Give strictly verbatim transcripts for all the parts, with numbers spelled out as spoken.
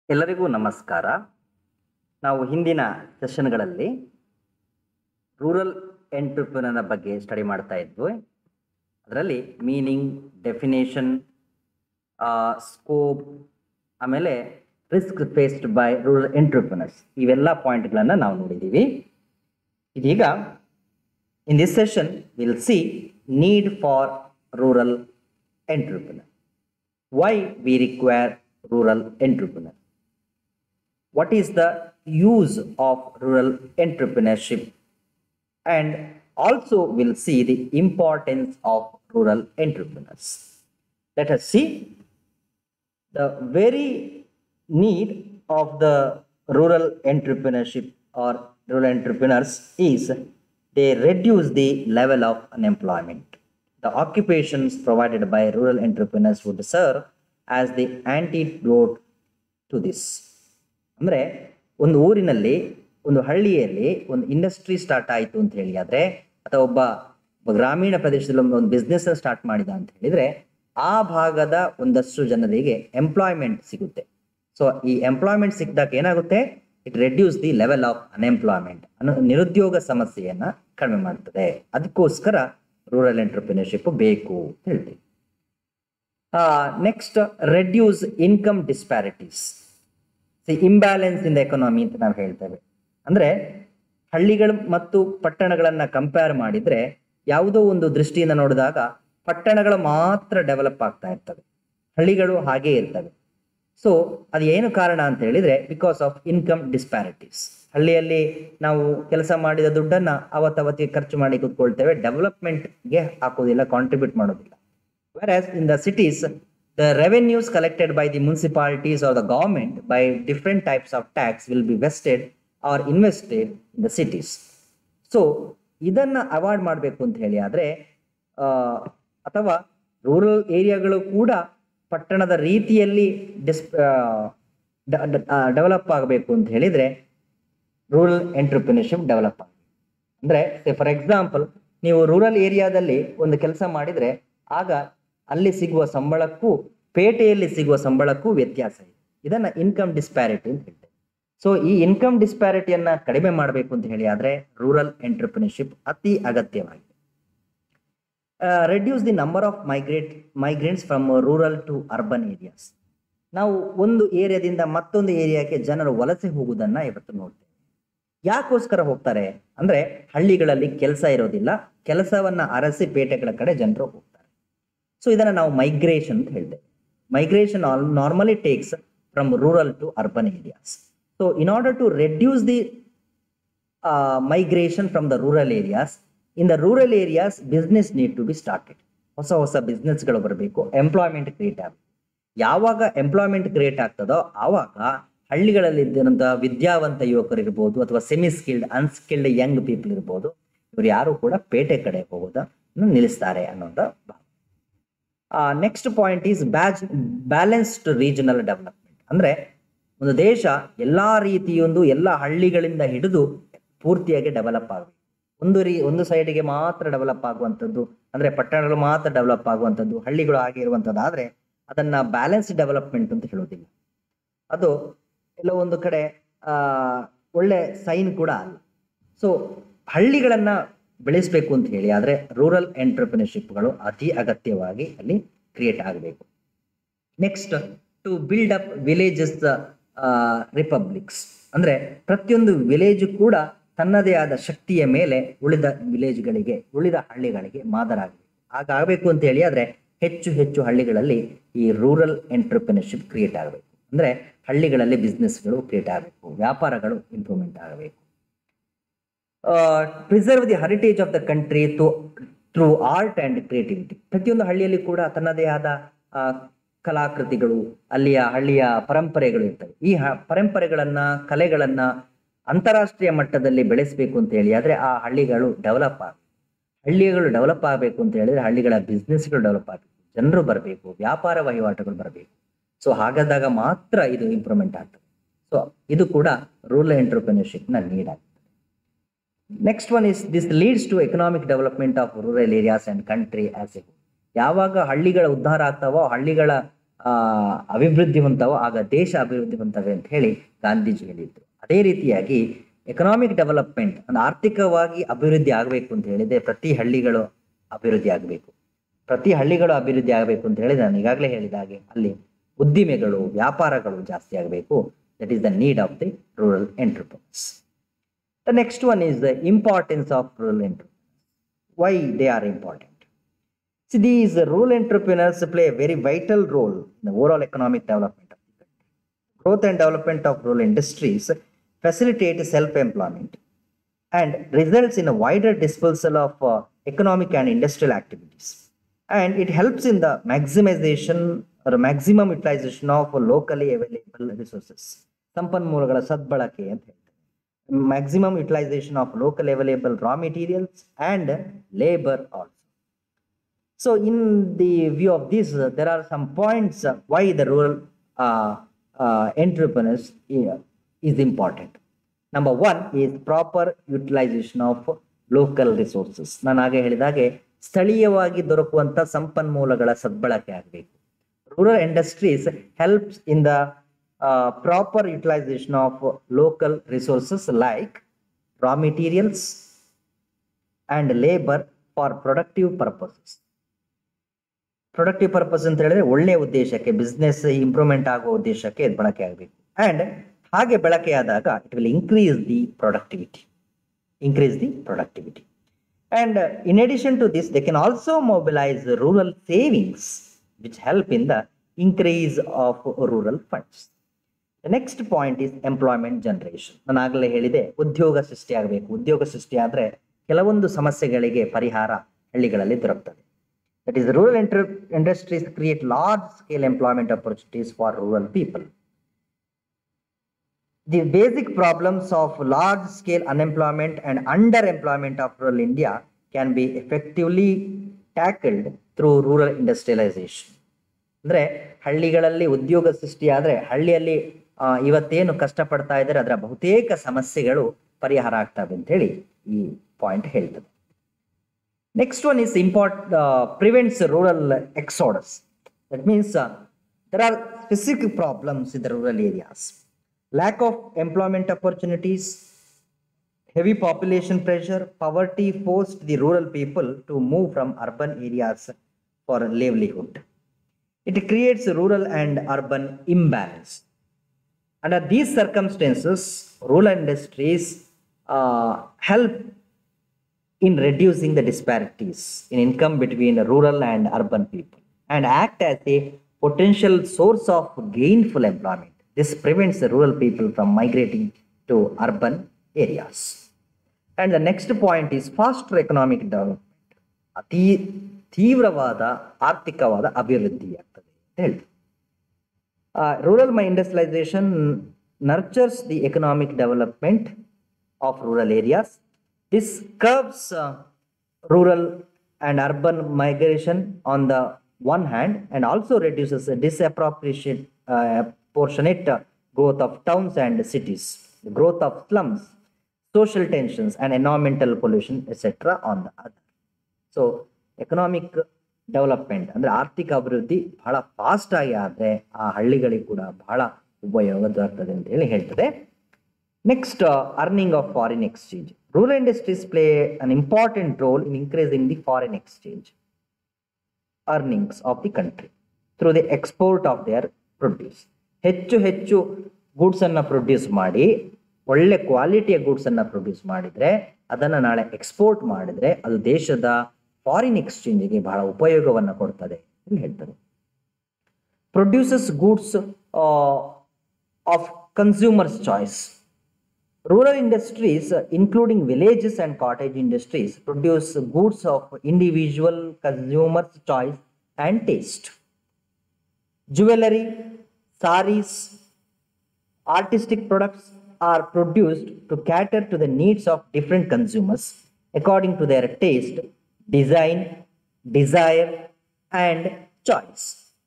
ಎಲ್ಲರಿಗೂ ನಮಸ್ಕಾರ. ನಾವು ಹಿಂದಿನ ಸೆಷನ್ಗಳಲ್ಲಿ ರೂರಲ್ ಎಂಟ್ರಪ್ರಿನರ್ ಬಗ್ಗೆ ಸ್ಟಡಿ ಮಾಡ್ತಾ ಇದ್ವಿ. ಅದರಲ್ಲಿ ಮೀನಿಂಗ್, ಡೆಫಿನೇಷನ್, ಸ್ಕೋಪ್, ಆಮೇಲೆ risk faced by rural entrepreneurs ಇವೆಲ್ಲ ಪಾಯಿಂಟ್ಗಳನ್ನು ನಾವು ನೋಡಿದ್ದೀವಿ. ಇದೀಗ in this session will see need for rural entrepreneur. Why we require rural entrepreneur? What is the use of rural entrepreneurship? And also we'll see the importance of rural entrepreneurs. Let us see the very need of the rural entrepreneurship or rural entrepreneurs is they reduce the level of unemployment. The occupations provided by rural entrepreneurs would serve as the antidote to this. ಅಂದರೆ ಒಂದು ಊರಿನಲ್ಲಿ, ಒಂದು ಹಳ್ಳಿಯಲ್ಲಿ ಒಂದು industry start ಆಯಿತು ಅಂತ ಹೇಳಿ ಆದರೆ, ಅಥವಾ ಒಬ್ಬ ಗ್ರಾಮೀಣ ಪ್ರದೇಶದಲ್ಲಿ ಒಂದು ಬಿಸ್ನೆಸ್ ಸ್ಟಾರ್ಟ್ ಮಾಡಿದ ಅಂತ ಹೇಳಿದರೆ, ಆ ಭಾಗದ ಒಂದಷ್ಟು ಜನರಿಗೆ ಎಂಪ್ಲಾಯ್ಮೆಂಟ್ ಸಿಗುತ್ತೆ. ಸೊ ಈ ಎಂಪ್ಲಾಯ್ಮೆಂಟ್ ಸಿಕ್ಕಿದಾಗ ಏನಾಗುತ್ತೆ? It reduce the level of unemployment, ಅನ್ನೋ ನಿರುದ್ಯೋಗ ಸಮಸ್ಯೆಯನ್ನು ಕಡಿಮೆ ಮಾಡ್ತದೆ. ಅದಕ್ಕೋಸ್ಕರ ರೂರಲ್ ಎಂಟ್ರಪ್ರಿನರ್ಶಿಪ್ ಬೇಕು ಅಂತ ಹೇಳ್ತೀವಿ. Next, reduce income disparities, imbalance in the economy ಅಂತ ನಾವು ಹೇಳ್ತೇವೆ. ಅಂದರೆ ಹಳ್ಳಿಗಳು ಮತ್ತು ಪಟ್ಟಣಗಳನ್ನು ಕಂಪೇರ್ ಮಾಡಿದರೆ, ಯಾವುದೋ ಒಂದು ದೃಷ್ಟಿಯಿಂದ ನೋಡಿದಾಗ ಪಟ್ಟಣಗಳು ಮಾತ್ರ ಡೆವಲಪ್ ಆಗ್ತಾ ಇರ್ತವೆ, ಹಳ್ಳಿಗಳು ಹಾಗೇ ಇರ್ತವೆ. ಸೊ ಅದು ಏನು ಕಾರಣ ಅಂತ ಹೇಳಿದರೆ, ಬಿಕಾಸ್ ಆಫ್ ಇನ್ಕಮ್ ಡಿಸ್ಪ್ಯಾರಿಟೀಸ್. ಹಳ್ಳಿಯಲ್ಲಿ ನಾವು ಕೆಲಸ ಮಾಡಿದ ದುಡ್ಡನ್ನು ಅವತ್ತವತ್ತಿಗೆ ಖರ್ಚು ಮಾಡಿ ಕೂತ್ಕೊಳ್ತೇವೆ, ಡೆವಲಪ್ಮೆಂಟ್ಗೆ ಹಾಕೋದಿಲ್ಲ, ಕಾಂಟ್ರಿಬ್ಯೂಟ್ ಮಾಡೋದಿಲ್ಲ. Whereas in the cities, the revenues collected by the municipalities or the government by different types of tax will be vested or invested in the cities. So ಇದನ್ನು ಅವಾಯ್ಡ್ ಮಾಡಬೇಕು ಅಂತ ಹೇಳಿ ಆದರೆ, ಅಥವಾ ರೂರಲ್ ಏರಿಯಾಗಳು ಕೂಡ ಪಟ್ಟಣದ ರೀತಿಯಲ್ಲಿ ಡಿಸ್ ಡೆವಲಪ್ ಆಗಬೇಕು ಅಂತ ಹೇಳಿದರೆ ರೂರಲ್ ಎಂಟ್ರಪ್ರಿನರ್ಶಿಪ್ ಡೆವಲಪ್ ಆಗಬೇಕು. ಅಂದರೆ ಫಾರ್ ಎಕ್ಸಾಂಪಲ್, ನೀವು ರೂರಲ್ ಏರಿಯಾದಲ್ಲಿ ಒಂದು ಕೆಲಸ ಮಾಡಿದರೆ ಆಗ ಅಲ್ಲಿ ಸಿಗುವ ಸಂಬಳಕ್ಕೂ ಪೇಟೆಯಲ್ಲಿ ಸಿಗುವ ಸಂಬಳಕ್ಕೂ ವ್ಯತ್ಯಾಸ ಇದೆ. ಇದನ್ನು ಇನ್ಕಮ್ ಡಿಸ್ಪ್ಯಾರಿಟಿ ಅಂತ ಹೇಳ್ತೇವೆ. ಸೊ ಈ ಇನ್ಕಮ್ ಡಿಸ್ಪ್ಯಾರಿಟಿಯನ್ನು ಕಡಿಮೆ ಮಾಡಬೇಕು ಅಂತ ಹೇಳಿ ಆದರೆ ರೂರಲ್ ಎಂಟ್ರಪ್ರಿನರ್ಶಿಪ್ ಅತಿ ಅಗತ್ಯವಾಗಿದೆ. Reduce the number of migrate migrants from rural to urban areas. ನಾವು ಒಂದು ಏರಿಯಾದಿಂದ ಮತ್ತೊಂದು ಏರಿಯಾಕ್ಕೆ ಜನರು ವಲಸೆ ಹೋಗುವುದನ್ನು ಇವತ್ತು ನೋಡ್ತೇವೆ. ಯಾಕೋಸ್ಕರ ಹೋಗ್ತಾರೆ ಅಂದರೆ, ಹಳ್ಳಿಗಳಲ್ಲಿ ಕೆಲಸ ಇರೋದಿಲ್ಲ, ಕೆಲಸವನ್ನು ಅರಸಿ ಪೇಟೆಗಳ ಕಡೆ ಜನರು ಹೋಗ್ತಾರೆ. ಸೊ ಇದನ್ನು ನಾವು ಮೈಗ್ರೇಷನ್ ಅಂತ ಹೇಳ್ತೇವೆ. Migration all normally takes from rural to urban areas. So in order to reduce the migration from the rural areas, in the rural areas business need to be started. ಹೊಸ ಹೊಸ ಬಿಸ್ನೆಸ್ಗಳು ಬರಬೇಕು, employment create ಆಗಬೇಕು. ಯಾವಾಗ employment create ಆಗ್ತದೋ ಆವಾಗ ಹಳ್ಳಿಗಳಲ್ಲಿ ಇದ್ದಂಥ ವಿದ್ಯಾವಂತ ಯುವಕರು ಇರ್ಬೋದು, ಅಥವಾ semi skilled, unskilled young people ಇರ್ಬೋದು, ಇವರು ಯಾರು ಕೂಡ ಪೇಟೆ ಕಡೆ ಹೋಗೋದನ್ನು ನಿಲ್ಲಿಸ್ತಾರೆ ಅನ್ನೋದು. Next point is batch balanced regional development. ಅಂದರೆ ಒಂದು ದೇಶ ಎಲ್ಲ ರೀತಿಯೊಂದು ಎಲ್ಲ ಹಳ್ಳಿಗಳಿಂದ ಹಿಡಿದು ಪೂರ್ತಿಯಾಗಿ ಡೆವಲಪ್ ಆಗಬೇಕು. ಒಂದು ರೀ ಒಂದು ಸೈಡಿಗೆ ಮಾತ್ರ ಡೆವಲಪ್ ಆಗುವಂಥದ್ದು, ಅಂದರೆ ಪಟ್ಟಣಗಳು ಮಾತ್ರ ಡೆವಲಪ್ ಆಗುವಂಥದ್ದು, ಹಳ್ಳಿಗಳು ಹಾಗೆ ಇರುವಂಥದ್ದು ಆದರೆ ಅದನ್ನು ಬ್ಯಾಲೆನ್ಸ್ ಡೆವಲಪ್ಮೆಂಟ್ ಅಂತ ಹೇಳೋದಿಲ್ಲ. ಅದು ಎಲ್ಲೋ ಒಂದು ಕಡೆ ಒಳ್ಳೆ ಸೈನ್ ಕೂಡ ಅಲ್ಲ. ಸೊ ಹಳ್ಳಿಗಳನ್ನು ಬೆಳೆಸಬೇಕು ಅಂತ ಹೇಳಿ ಆದರೆ ರೂರಲ್ ಎಂಟ್ರಪ್ರಿನರ್ಶಿಪ್ಗಳು ಅತಿ ಅಗತ್ಯವಾಗಿ ಅಲ್ಲಿ ಕ್ರಿಯೇಟ್ ಆಗಬೇಕು. Next, to build up villages republics. ಅಂದರೆ ಪ್ರತಿಯೊಂದು ವಿಲೇಜು ಕೂಡ ತನ್ನದೇ ಆದ ಶಕ್ತಿಯ ಮೇಲೆ ಉಳಿದ ವಿಲೇಜ್ಗಳಿಗೆ, ಉಳಿದ ಹಳ್ಳಿಗಳಿಗೆ ಮಾದರಾಗಬೇಕು. ಹಾಗಾಗಬೇಕು ಅಂತ ಹೇಳಿ ಆದರೆ ಹೆಚ್ಚು ಹೆಚ್ಚು ಹಳ್ಳಿಗಳಲ್ಲಿ ಈ ರೂರಲ್ ಎಂಟ್ರಪ್ರಿನರ್ಶಿಪ್ ಕ್ರಿಯೇಟ್ ಆಗಬೇಕು. ಅಂದರೆ ಹಳ್ಳಿಗಳಲ್ಲಿ ಬಿಸ್ನೆಸ್ಗಳು ಕ್ರಿಯೇಟ್ ಆಗಬೇಕು, ವ್ಯಾಪಾರಗಳು ಇಂಪ್ರೂವ್ಮೆಂಟ್ ಆಗಬೇಕು. Preserve the heritage of the country to through art and creativity. ಪ್ರತಿಯೊಂದು ಹಳ್ಳಿಯಲ್ಲಿ ಕೂಡ ತನ್ನದೇ ಆದ ಕಲಾಕೃತಿಗಳು, ಅಲ್ಲಿಯ ಹಳ್ಳಿಯ ಪರಂಪರೆಗಳು ಇರ್ತವೆ. ಈ ಪರಂಪರೆಗಳನ್ನು, ಕಲೆಗಳನ್ನು ಅಂತಾರಾಷ್ಟ್ರೀಯ ಮಟ್ಟದಲ್ಲಿ ಬೆಳೆಸಬೇಕು ಅಂತ ಹೇಳಿ ಆದರೆ ಆ ಹಳ್ಳಿಗಳು ಡೆವಲಪ್ ಆಗಬೇಕು. ಹಳ್ಳಿಗಳು ಡೆವಲಪ್ ಆಗಬೇಕು ಅಂತ ಹೇಳಿದರೆ ಹಳ್ಳಿಗಳ ಬಿಸ್ನೆಸ್ಗಳು ಡೆವಲಪ್ ಆಗಬೇಕು, ಜನರು ಬರಬೇಕು, ವ್ಯಾಪಾರ ವಹಿವಾಟುಗಳು ಬರಬೇಕು. ಸೊ ಹಾಗಾದಾಗ ಮಾತ್ರ ಇದು ಇಂಪ್ರೂವ್ಮೆಂಟ್ ಆಗ್ತದೆ. ಸೊ ಇದು ಕೂಡ ರೂರಲ್ ಎಂಟ್ರಪ್ರಿನರ್ಶಿಪ್ನ ನೀಡ್ ಆಗ್ತದೆ. Next one is this leads to economic development of rural areas and country as a. ಯಾವಾಗ ಹಳ್ಳಿಗಳ ಉದ್ಧಾರ ಆಗ್ತಾವೋ, ಹಳ್ಳಿಗಳ ಅಭಿವೃದ್ಧಿವಂತವೋ ಆಗ ದೇಶ ಅಭಿವೃದ್ಧಿವಂತವೇ ಅಂತ ಹೇಳಿ ಗಾಂಧೀಜಿ ಹೇಳಿದ್ರು. ಅದೇ ರೀತಿಯಾಗಿ ಎಕನಾಮಿಕ್ ಡೆವಲಪ್ಮೆಂಟ್ ಅಂದ್ರೆ ಆರ್ಥಿಕವಾಗಿ ಅಭಿವೃದ್ಧಿ ಆಗಬೇಕು ಅಂತ ಹೇಳಿದ್ರೆ ಪ್ರತಿ ಹಳ್ಳಿಗಳು ಅಭಿವೃದ್ಧಿ ಆಗಬೇಕು. ಪ್ರತಿ ಹಳ್ಳಿಗಳು ಅಭಿವೃದ್ಧಿ ಆಗಬೇಕು ಅಂತ ಹೇಳಿದ್ರೆ ನಾನು ಈಗಾಗಲೇ ಹೇಳಿದ ಹಾಗೆ ಅಲ್ಲಿ ಉದ್ದಿಮೆಗಳು ವ್ಯಾಪಾರಗಳು ಜಾಸ್ತಿ ಆಗಬೇಕು. That is the need of the rural enterprise. The next one is the importance of rural enterprise. Why they are important? See, these rural entrepreneurs play a very vital role in the overall economic development of the country. Growth and development of rural industries facilitate self-employment and results in a wider dispersal of uh, economic and industrial activities. And it helps in the maximization or maximum utilization of locally available resources. ಸಂಪನ್ಮೂಲಗಳ ಸದ್ಬಳಕೆ ಅಂತ ಹೇಳ್ತಾರೆ. Maximum utilization of locally available raw materials and labor also. So, in the view of this, uh, there are some points uh, why the rural uh, uh, entrepreneurs uh, is important. Number one is proper utilization of local resources. ನಾನು ಹಾಗೆ ಹೇಳಿದಾಗೆ ಸ್ಥಳೀಯವಾಗಿ ದೊರಕುವಂಥ ಸಂಪನ್ಮೂಲಗಳ ಸದ್ಬಳಕೆ ಆಗಬೇಕು. Rural industries helps in the proper utilisation of local resources like raw materials and labour for productive purposes. Productive purpose ಅಂತ ಹೇಳಿದ್ರೆ ಒಳ್ಳೆಯ ಉದ್ದೇಶಕ್ಕೆ, ಬಿಸ್ನೆಸ್ ಇಂಪ್ರೂವ್ಮೆಂಟ್ ಆಗೋ ಉದ್ದೇಶಕ್ಕೆ ಇದು ಬಳಕೆ ಆಗಬೇಕು. ಆ್ಯಂಡ್ ಹಾಗೆ ಬಳಕೆಯಾದಾಗ it will increase the productivity increase the productivity and in addition to this they can also mobilise rural savings which help in the increase of rural funds. The next point is employment generation. ನಾನು ಆಗಲೇ ಹೇಳಿದೆ ಉದ್ಯೋಗ ಸೃಷ್ಟಿ ಆಗಬೇಕು. ಉದ್ಯೋಗ ಸೃಷ್ಟಿ ಆದರೆ ಕೆಲವೊಂದು ಸಮಸ್ಯೆಗಳಿಗೆ ಪರಿಹಾರ ಹಳ್ಳಿಗಳಲ್ಲಿ ದೊರಕ್ತದೆ. That is, rural inter- industries create large-scale employment opportunities for rural people. The basic problems of large-scale unemployment and underemployment of rural India can be effectively tackled through rural industrialization. ಅಂದರೆ ಹಳ್ಳಿಗಳಲ್ಲಿ ಉದ್ಯೋಗ ಸೃಷ್ಟಿಯಾದರೆ ಹಳ್ಳಿಯಲ್ಲಿ ಇವತ್ತೇನು ಕಷ್ಟಪಡ್ತಾ ಇದ್ದಾರೆ ಅದರ ಬಹುತೇಕ ಸಮಸ್ಯೆಗಳು ಪರಿಹಾರ ಆಗ್ತವೆ ಅಂತೇಳಿ ಈ ಪಾಯಿಂಟ್ ಹೇಳ್ತದೆ. Next one is import uh, prevents rural exodus. That means uh, there are specific problems in the rural areas. Lack of employment opportunities, heavy population pressure, poverty forced the rural people to move from urban areas for livelihood. It creates rural and urban imbalance. Under these circumstances, rural industries uh, help in reducing the disparities in income between rural and urban people and act as a potential source of gainful employment. This prevents the rural people from migrating to urban areas. And the next point is faster economic development. ಅತಿ ತೀವ್ರವಾದ ಆರ್ಥಿಕವಾದ ಅಭಿವೃದ್ಧಿ ಆಗ್ತದೆ ಅಂತ ಹೇಳಿ. Rural industrialisation nurtures the economic development of rural areas. This curbs uh, rural and urban migration on the one hand and also reduces the disproportionate uh, proportionate growth of towns and cities, the growth of slums, social tensions and environmental pollution et cetera on the other. So economic development ಅಂದರೆ ಆರ್ಥಿಕ ಅಭಿವೃದ್ಧಿ ಬಹಳ fast ಆಗಿ ಆದರೆ ಆ ಹಳ್ಳಿಗಳಿಗೆ ಕೂಡ ಬಹಳ ಉಪಯೋಗ ದೊರಕ್ತದೆ ಅಂತ ಹೇಳಿ ಹೇಳ್ತದೆ. Next, earning of foreign exchange. Rural industries play an important role in increasing the foreign exchange earnings of the country through the export of their produce. ಹೆಚ್ಚು ಹೆಚ್ಚು ಗೂಡ್ಸನ್ನು ಪ್ರೊಡ್ಯೂಸ್ ಮಾಡಿ ಒಳ್ಳೆ ಕ್ವಾಲಿಟಿಯ ಗೂಡ್ಸನ್ನು ಪ್ರೊಡ್ಯೂಸ್ ಮಾಡಿದರೆ ಅದನ್ನು ನಾಳೆ ಎಕ್ಸ್ಪೋರ್ಟ್ ಮಾಡಿದರೆ ಅದು ದೇಶದ ಫಾರಿನ್ ಎಕ್ಸ್ಚೇಂಜಿಗೆ ಬಹಳ ಉಪಯೋಗವನ್ನು ಕೊಡ್ತದೆ ಅಂತ ಹೇಳ್ತಾರೆ. Produces goods of consumers choice. Rural industries including villages and cottage industries produce goods of individual consumers choice and taste. Jewelry, sarees, artistic products are produced to cater to the needs of different consumers according to their taste, design, desire, and choice.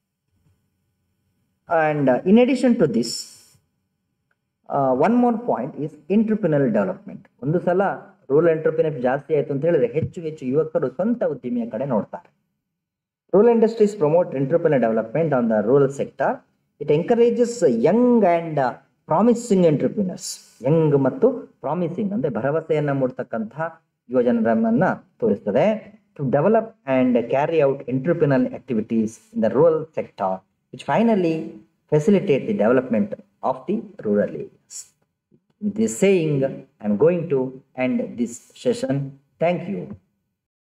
And uh, in addition to this, uh, one more point is entrepreneurial development. ಒಂದು ಸಲ rural entrepreneur ಜಾಸ್ತಿ ಆಯಿತು ಅಂತ ಹೇಳಿದ್ರೆ ಹೆಚ್ಚು ಹೆಚ್ಚು ಯುವಕರು ಸ್ವಂತ ಉದ್ದಿಮೆಯ ಕಡೆ ನೋಡ್ತಾರೆ. Rural industries promote entrepreneurial development on the rural sector. It encourages young and uh, promising entrepreneurs, young ಮತ್ತು ಪ್ರಾಮಿಸಿಂಗ್ ಅಂದರೆ ಭರವಸೆಯನ್ನು ಮೂಡ್ತಕ್ಕಂತಹ ಯುವಜನರನ್ನು ತೋರಿಸ್ತದೆ. To develop and carry out entrepreneurial activities in the rural sector which finally facilitate the development of the rural areas. With this saying, I am going to end this session. Thank you.